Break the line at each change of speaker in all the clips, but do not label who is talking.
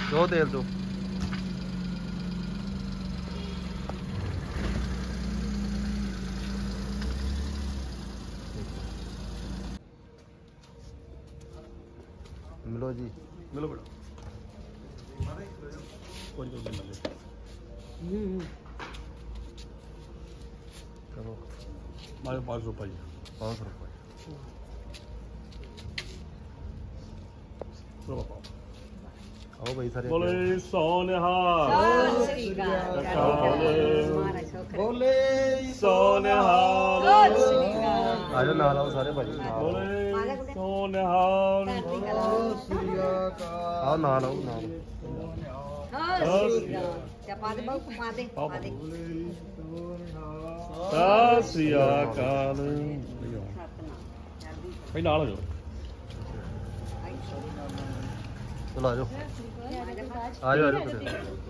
दो तेल दो। मिलो जी,
मिलो बेटा कोई तो मिल
चलो
मारे 500 रुपये
500 रुपये।
चलो पाओ
आओ भाई सारे
बोले सोनिहाल
बोले
सोनिहाल
आ जाओ नाल आओ सारे भाई
बोले सोनिहाल
आओ नाल आओ नाल।
ਸਤਿ ਸ੍ਰੀ ਅਕਾਲ ਭਾਈ ਨਾਲ ਹੋ ਜਾਓ
चलो आ जाओ आ जाओ किधर।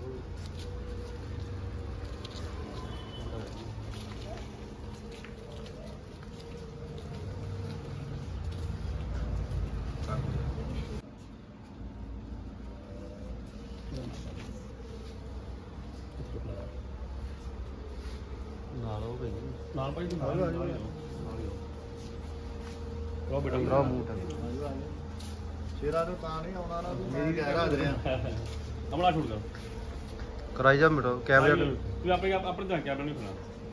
नालो भाई
ਨਾਲ ਭਾਈ ਤੂੰ ਨਾਲ ਲਓ ਬੇਟਾ
पंद्रह मूठ है।
शेरा ने ਤਾਂ ਨਹੀਂ ਆਉਣਾ ਨਾ ਤੂੰ ਮੇਰੀ ਕਹਿ ਰੱਖ ਰਿਹਾ
ਅਮਲਾ ਛੋੜ ਕਰ
कराई जा मिलो कैमरे
ਤੂੰ ਆਪਣੇ ਆਪਣੇ ਧਿਆਨ ਕੈਮਰਾ ਨਹੀਂ ਖੁਣਾ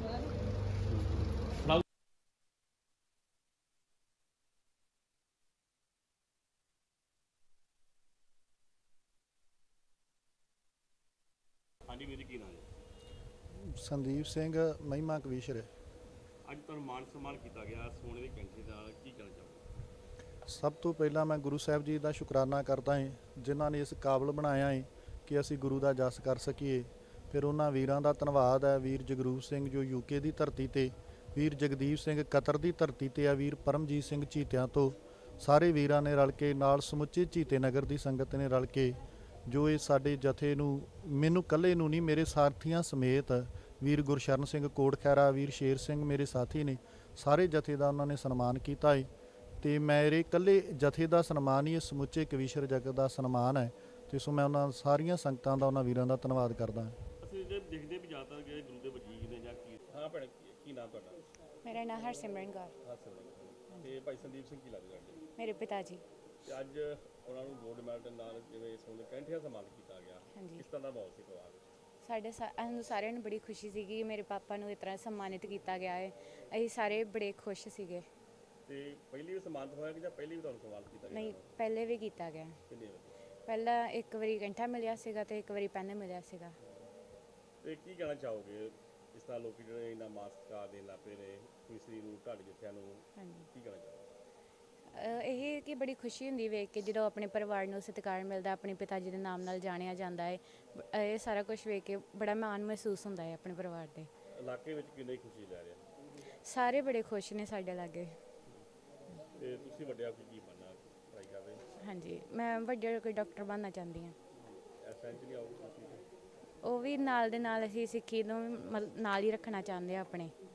ਹਾਂਜੀ ਵੀਰ ਕੀ ਨਾਮ ਹੈ
ਸੰਦੀਪ ਸਿੰਘ ਮਹਿਮਾ ਕਵੀਸ਼ਰ।
ਅੱਜ ਤੁਹਾਨੂੰ ਮਾਨ ਸਨਮਾਨ ਕੀਤਾ ਗਿਆ ਸੋਨੇ ਦੀ ਕੈਂਠੀ ਨਾਲ ਕੀ ਕਹਿਣਾ ਚਾਹੋਗੇ
ਸਭ ਤੋਂ ਪਹਿਲਾਂ ਮੈਂ ਗੁਰੂ ਸਾਹਿਬ ਜੀ ਦਾ ਸ਼ੁਕਰਾਨਾ ਕਰਦਾ ਹਾਂ ਜਿਨ੍ਹਾਂ ਨੇ ਇਸ ਕਾਬਲ ਬਣਾਇਆ ਹੈ ਕਿ ਅਸੀਂ ਗੁਰੂ ਦਾ ਜਸ ਕਰ ਸਕੀਏ। ਫਿਰ ਉਹਨਾਂ ਵੀਰਾਂ ਦਾ ਧੰਨਵਾਦ ਹੈ, ਵੀਰ ਜਗਰੂਪ ਸਿੰਘ ਜੋ ਯੂਕੇ ਦੀ ਧਰਤੀ ਤੇ, ਵੀਰ ਜਗਦੀਪ ਸਿੰਘ ਕਤਰ ਦੀ ਧਰਤੀ ਤੇ ਆ, ਵੀਰ ਪਰਮਜੀਤ ਸਿੰਘ ਝੀਤਿਆਂ ਤੋਂ, ਸਾਰੇ ਵੀਰਾਂ ਨੇ ਰਲ ਕੇ ਨਾਲ ਸਮੁੱਚੇ ਝੀਤੇ ਨਗਰ ਦੀ ਸੰਗਤ ਨੇ ਰਲ ਕੇ ਜੋ ਇਹ ਸਾਡੇ ਜਥੇ ਨੂੰ, ਮੈਨੂੰ ਇਕੱਲੇ ਨੂੰ ਨਹੀਂ ਮੇਰੇ ਸਾਥੀਆਂ ਸਮੇਤ ਵੀਰ ਗੁਰਸ਼ਰਨ ਸਿੰਘ ਕੋਟ ਖੈਰਾ, ਵੀਰ ਸ਼ੇਰ ਸਿੰਘ ਮੇਰੇ ਸਾਥੀ ਨੇ, ਸਾਰੇ ਜਥੇ ਦਾ ਉਹਨਾਂ ਨੇ ਸਨਮਾਨ ਕੀਤਾ ਹੈ। ਤੇ ਮੇਰੇ ਇਕੱਲੇ ਜਥੇ ਦਾ ਸਨਮਾਨ ਹੀ ਇਹ ਸਮੁੱਚੇ ਕਵੀਸ਼ਰ ਜਗਤ ਦਾ ਸਨਮਾਨ ਹੈ। ਤੇ ਸੋ ਮੈਂ ਉਹਨਾਂ ਸਾਰੀਆਂ ਸੰਗਤਾਂ ਦਾ, ਉਹਨਾਂ ਵੀਰਾਂ ਦਾ ਧੰਨਵਾਦ ਕਰਦਾ ਹਾਂ।
ਅਸੀਂ ਜੇ ਦੇਖਦੇ ਵੀ ਜ਼ਿਆਦਾਤਰ ਜਿਹੜੇ ਗੁਰੂ ਦੇ ਵਜੀਦ ਨੇ ਜਾਂ ਕੀ ਹਾਂ ਭੈਣ ਕੀ ਨਾਮ ਤੁਹਾਡਾ
ਮੇਰਾ ਨਾਮ ਹਰਸਿਮਰਨ ਕੌਰ।
ਤੇ ਭਾਈ ਸੰਦੀਪ ਸਿੰਘ ਕੀ ਲੱਗਦਾ ਤੁਹਾਡੇ
ਮੇਰੇ ਪਿਤਾ ਜੀ।
ਤੇ ਅੱਜ ਉਹਨਾਂ ਨੂੰ ਗੋਲਡ ਮੈਡਲ ਨਾਲ ਜਿਵੇਂ ਸੋਨੇ ਕੈਂਠੀਆਂ ਸਨਮਾਨ ਕੀਤਾ ਗਿਆ
ਹਾਂਜੀ।
ਕਿਸ ਤਰ੍ਹਾਂ ਦਾ ਮਾਹੌਲ ਸੀ ਪਰਿਵਾਰ ਵਿੱਚ
ਸਾਨੂੰ ਸਾਰਿਆਂ ਨੂੰ ਬੜੀ ਖੁਸ਼ੀ ਸੀਗੀ ਕਿ ਮੇਰੇ ਪਾਪਾ ਨੂੰ ਇਸ ਤਰ੍ਹਾਂ ਸਨਮਾਨਿਤ ਕੀਤਾ ਗਿਆ ਹੈ। ਅਸੀਂ ਸਾਰੇ ਬੜੇ ਖੁਸ਼ ਸੀਗੇ।
ਤੇ ਪਹਿਲੀ ਵੀ ਸਨਮਾਨਿਤ ਹੋਇਆ ਕਿ ਜਾਂ ਪਹਿਲੀ ਵੀ ਤੁਹਾਨੂੰ ਸਨਮਾਨਿਤ ਕੀਤਾ ਗਿਆ
ਨਹੀਂ, ਪਹਿਲੇ ਵੀ ਕੀਤਾ ਗਿਆ।
ਕਿੰਨੇ ਵਾਰ
ਪਹਿਲਾਂ ਇੱਕ ਵਾਰੀ ਕੈਂਠਾ ਮਿਲਿਆ ਸੀਗਾ ਤੇ ਇੱਕ ਵਾਰੀ ਪੈਨ ਮਿਲਿਆ ਸੀਗਾ।
ਤੇ ਕੀ ਕਹਿਣਾ ਚਾਹੋਗੇ ਇਸ ਤਰ੍ਹਾਂ ਲੋਕ ਜਿਹੜੇ ਇਹਨਾਂ ਮਾਸਕਾਰ ਦੇਣ ਲੱਗ ਪਏ ਨੇ ਕੋਈ ਨੂੰ ਢਾਡੀ ਜੱਥਿਆਂ ਨੂੰ
ਹਾਂਜੀ,
ਕੀ ਕਹਿਣਾ ਚਾਹੋਗੇ
ਇਹ ਕਿ ਬੜੀ ਖੁਸ਼ੀ ਹੁੰਦੀ ਵੇਖ ਕੇ ਜਦੋਂ ਆਪਣੇ ਪਰਿਵਾਰ ਨੂੰ ਸਤਿਕਾਰ ਮਿਲਦਾ, ਆਪਣੇ ਪਿਤਾ ਜੀ ਦੇ ਨਾਮ ਨਾਲ ਜਾਣਿਆ ਜਾਂਦਾ ਹੈ। ਇਹ ਸਾਰਾ ਕੁਝ ਵੇਖ ਕੇ ਬੜਾ ਮਾਣ ਮਹਿਸੂਸ ਹੁੰਦਾ ਹੈ ਆਪਣੇ ਪਰਿਵਾਰ ਦੇ।
ਇਲਾਕੇ ਵਿੱਚ ਕਿੰਨੀ ਖੁਸ਼ੀ ਲੈ ਰਿਹਾ
ਸਾਰੇ ਬੜੇ ਖੁਸ਼ ਨੇ ਸਾਡੇ ਲਾਗੇ।
ਤੇ ਤੁਸੀਂ ਵੱਡਿਆ ਕੀ ਬਣਨਾ ਟਰਾਈ ਕਰ ਰਹੇ
ਹਾਂਜੀ, ਮੈਂ ਵੱਡੇ ਕੋਈ ਡਾਕਟਰ ਬਣਨਾ ਚਾਹੁੰਦੀ ਹਾਂ।
ਐਸੈਂਸ਼ਲੀ ਆਊਟ ਤੁਸੀਂ
ਉਹ ਵੀ ਨਾਲ ਦੇ ਨਾਲ ਅਸੀਂ ਸਿੱਖੀ ਨੂੰ ਨਾਲ ਹੀ ਰੱਖਣਾ ਚਾਹੁੰਦੇ ਹਾਂ ਆਪਣੇ।